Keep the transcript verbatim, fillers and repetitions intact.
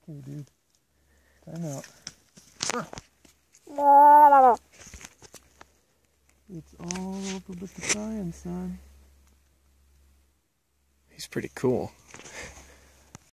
Okay, dude. Time out. It's all over with the science, son. He's pretty cool.